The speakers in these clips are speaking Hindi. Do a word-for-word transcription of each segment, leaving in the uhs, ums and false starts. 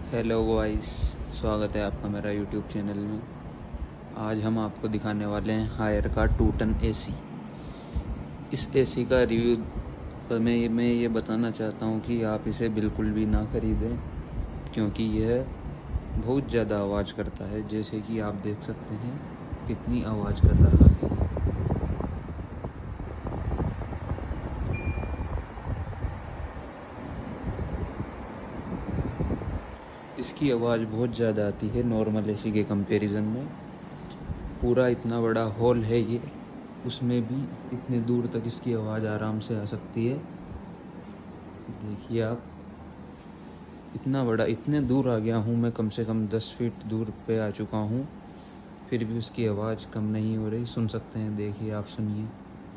हेलो गाइस, स्वागत है आपका मेरा यूट्यूब चैनल में। आज हम आपको दिखाने वाले हैं हायर का टू टन एसी। इस एसी का रिव्यू पर मैं ये मैं ये बताना चाहता हूँ कि आप इसे बिल्कुल भी ना खरीदें, क्योंकि यह बहुत ज़्यादा आवाज़ करता है। जैसे कि आप देख सकते हैं कितनी आवाज़ कर रहा है। इसकी आवाज़ बहुत ज़्यादा आती है नॉर्मल एसी के कंपैरिजन में। पूरा इतना बड़ा हॉल है ये, उसमें भी इतने दूर तक इसकी आवाज़ आराम से आ सकती है। देखिए आप, इतना बड़ा, इतने दूर आ गया हूँ मैं, कम से कम दस फीट दूर पे आ चुका हूँ, फिर भी उसकी आवाज़ कम नहीं हो रही। सुन सकते हैं, देखिए आप, सुनिए।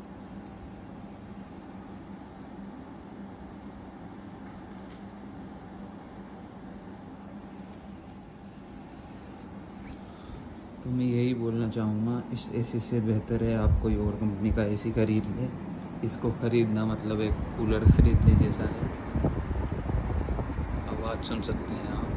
तो मैं यही बोलना चाहूँगा, इस एसी से बेहतर है आप कोई और कंपनी का एसी खरीद लें। इसको ख़रीदना मतलब एक कूलर खरीदने जैसा है। आवाज़ सुन सकते हैं आप।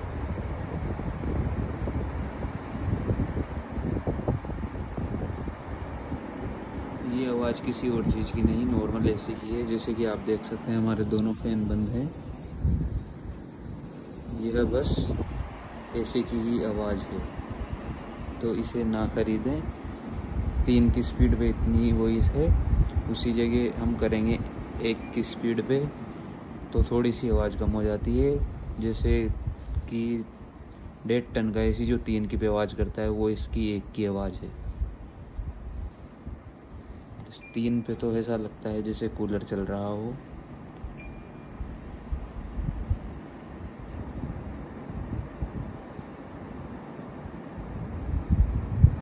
ये आवाज़ किसी और चीज़ की नहीं, नॉर्मल एसी की है। जैसे कि आप देख सकते हैं हमारे दोनों फैन बंद हैं। यह बस एसी की ही आवाज़ है, तो इसे ना खरीदें। तीन की स्पीड पे इतनी वॉइस है, उसी जगह हम करेंगे एक की स्पीड पे तो थोड़ी सी आवाज़ कम हो जाती है। जैसे कि डेढ़ टन का एसी जो तीन की पे आवाज़ करता है, वो इसकी एक की आवाज़ है। तीन पे तो ऐसा लगता है जैसे कूलर चल रहा हो।